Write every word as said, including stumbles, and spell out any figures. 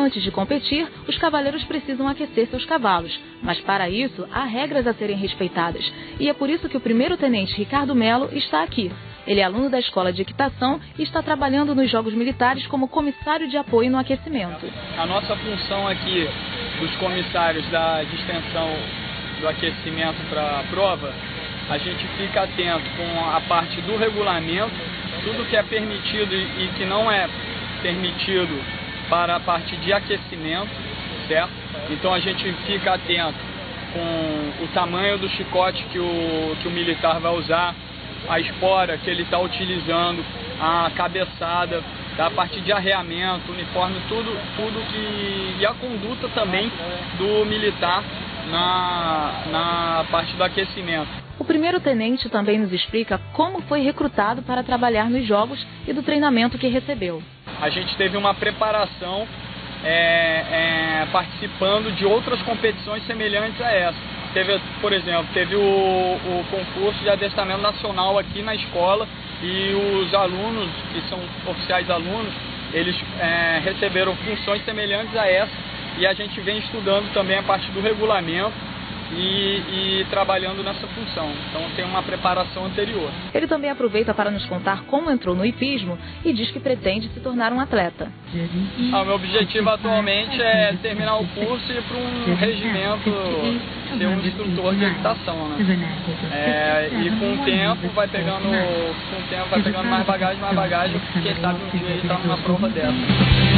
Antes de competir, os cavaleiros precisam aquecer seus cavalos, mas para isso há regras a serem respeitadas. E é por isso que o primeiro-tenente Ricardo Melo está aqui. Ele é aluno da Escola de Equitação e está trabalhando nos Jogos Militares como comissário de apoio no aquecimento. A nossa função aqui dos comissários da extensão do aquecimento para a prova, a gente fica atento com a parte do regulamento, tudo que é permitido e que não é permitido para a parte de aquecimento, certo? Então a gente fica atento com o tamanho do chicote que o, que o militar vai usar, a espora que ele está utilizando, a cabeçada, a parte de arreamento, uniforme, tudo, tudo que... e a conduta também do militar na, na parte do aquecimento. O primeiro-tenente também nos explica como foi recrutado para trabalhar nos Jogos e do treinamento que recebeu. A gente teve uma preparação é, é, participando de outras competições semelhantes a essa. Teve, por exemplo, teve o, o concurso de adestramento nacional aqui na escola e os alunos, que são oficiais alunos, eles é, receberam funções semelhantes a essa e a gente vem estudando também a parte do regulamento e, e trabalhando nessa função. Então tem uma preparação anterior. Ele também aproveita para nos contar como entrou no hipismo e diz que pretende se tornar um atleta. Ah, o meu objetivo atualmente é terminar o curso e ir para um regimento, ser um instrutor de equitação, né? É, e com o tempo vai pegando, com o tempo vai pegando mais bagagem, mais bagagem, quem sabe um dia ele está numa prova dessa.